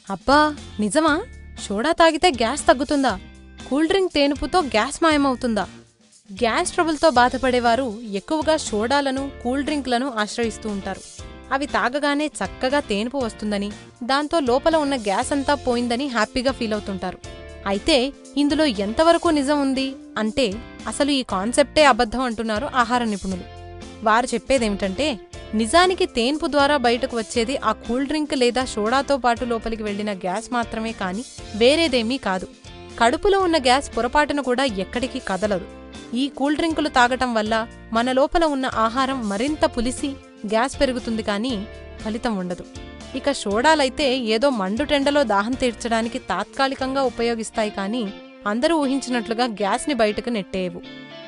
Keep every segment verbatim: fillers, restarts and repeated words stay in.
అబ్బా నిజమా? సోడా తాగితే గ్యాస్ తగ్గుతుందా? కూల్ డ్రింక్ తేనుపుతో గ్యాస్ మాయమవుతుందా? గ్యాస్ ట్రబుల్తో బాధపడేవారు ఎక్కువగా సోడాలను, కూల్ డ్రింక్లను ఆశ్రయిస్తూ ఉంటారు. అవి తాగగానే చక్కగా తేనుపు వస్తుందని, దాంతో లోపల ఉన్న గ్యాస్ అంతా పోయిందని హ్యాపీగా ఫీల్ అవుతుంటారు. అయితే ఇందులో ఎంతవరకు నిజం ఉంది అంటే అసలు ఈ కాన్సెప్టే అబద్ధం అంటున్నారు ఆహార నిపుణులు. వారు చెప్పేదేమిటంటే, నిజానికి తేన్పు ద్వారా బయటకు వచ్చేది ఆ కూల్ డ్రింక్ లేదా సోడాతో పాటు లోపలికి వెళ్లిన గ్యాస్ మాత్రమే కాని వేరేదేమీ కాదు. కడుపులో ఉన్న గ్యాస్ పొరపాటును కూడా ఎక్కడికి కదలదు. ఈ కూల్ డ్రింకులు తాగటం వల్ల మన లోపల ఉన్న ఆహారం మరింత పులిసి గ్యాస్ పెరుగుతుంది కానీ ఫలితం ఉండదు. ఇక సోడాలైతే ఏదో మండుటెండలో దాహం తీర్చడానికి తాత్కాలికంగా ఉపయోగిస్తాయి కానీ అందరూ ఊహించినట్లుగా గ్యాస్ని బయటకు నెట్టేయవు.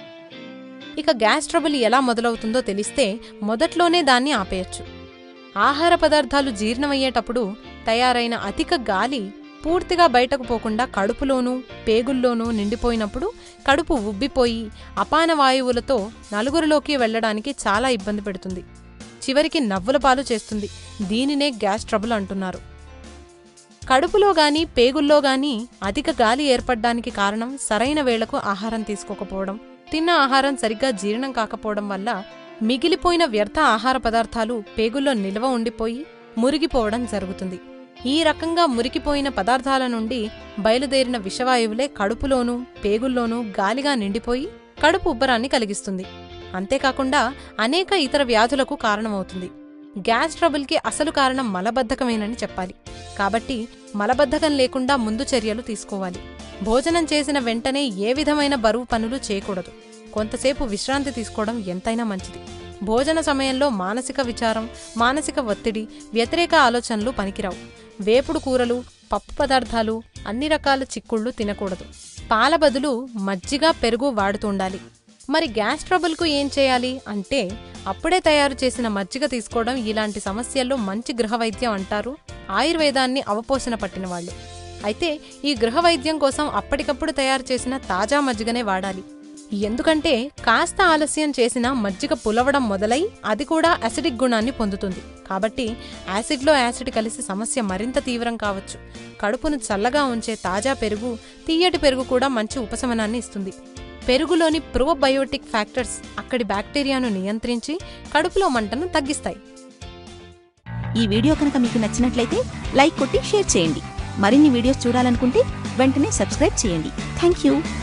ఇక గ్యాస్ ట్రబుల్ ఎలా మొదలవుతుందో తెలిస్తే మొదట్లోనే దాన్ని ఆపేయచ్చు. ఆహార పదార్థాలు జీర్ణమయ్యేటప్పుడు తయారైన అధిక గాలి పూర్తిగా బయటకు పోకుండా కడుపులోనూ పేగుల్లోనూ నిండిపోయినప్పుడు కడుపు ఉబ్బిపోయి అపాన వాయువులతో నలుగురిలోకి వెళ్లడానికి చాలా ఇబ్బంది పెడుతుంది. చివరికి నవ్వుల పాలు చేస్తుంది. దీనినే గ్యాస్ ట్రబుల్ అంటున్నారు. కడుపులో గాని పేగుల్లో గాని అధిక గాలి ఏర్పడ్డానికి కారణం సరైన వేళకు ఆహారం తీసుకోకపోవడం, తిన్న ఆహారం సరిగ్గా జీర్ణం కాకపోవడం వల్ల మిగిలిపోయిన వ్యర్థ ఆహార పదార్థాలు పేగుల్లో నిల్వ ఉండిపోయి మురిగిపోవడం జరుగుతుంది. ఈ రకంగా మురికిపోయిన పదార్థాల నుండి బయలుదేరిన విషవాయువులే కడుపులోనూ పేగుల్లోనూ గాలిగా నిండిపోయి కడుపు ఉబ్బరాన్ని కలిగిస్తుంది. అంతేకాకుండా అనేక ఇతర వ్యాధులకు కారణమవుతుంది. గ్యాస్ ట్రబుల్కి అసలు కారణం మలబద్ధకమేనని చెప్పాలి. కాబట్టి మలబద్ధకం లేకుండా ముందు చర్యలు తీసుకోవాలి. భోజనం చేసిన వెంటనే ఏ విధమైన బరువు పనులు చేయకూడదు. కొంతసేపు విశ్రాంతి తీసుకోవడం ఎంతైనా మంచిది. భోజన సమయంలో మానసిక విచారం, మానసిక ఒత్తిడి, వ్యతిరేక ఆలోచనలు పనికిరావు. వేపుడు కూరలు, పప్పు పదార్థాలు, అన్ని రకాల చిక్కుళ్ళు తినకూడదు. పాల బదులు మజ్జిగ, పెరుగు వాడుతుండాలి. మరి గ్యాస్ ట్రబుల్కు ఏం చేయాలి అంటే అప్పుడే తయారు చేసిన మజ్జిగ తీసుకోవడం ఇలాంటి సమస్యల్లో మంచి గృహవైద్యం అంటారు ఆయుర్వేదాన్ని అవపోసన పట్టిన వాళ్ళు. అయితే ఈ గృహవైద్యం కోసం అప్పటికప్పుడు తయారు చేసిన తాజా మజ్జిగనే వాడాలి. ఎందుకంటే కాస్త ఆలస్యం చేసినా మజ్జిగ పులవడం మొదలై అది కూడా యాసిడిక్ గుణాన్ని పొందుతుంది. కాబట్టి యాసిడ్లో యాసిడ్ కలిసి సమస్య మరింత తీవ్రం కావచ్చు. కడుపును చల్లగా ఉంచే తాజా పెరుగు, తీయటి పెరుగు కూడా మంచి ఉపశమనాన్ని ఇస్తుంది. పెరుగులోని ప్రోబయోటిక్ ఫ్యాక్టర్స్ అక్కడి బ్యాక్టీరియాను నియంత్రించి కడుపులో మంటను తగ్గిస్తాయి. ఈ వీడియో కనుక మీకు నచ్చినట్లయితే లైక్ కొట్టి షేర్ చేయండి. మరిన్ని వీడియోస్ చూడాలనుకుంటే వెంటనే సబ్స్క్రైబ్ చేయండి. Thank you.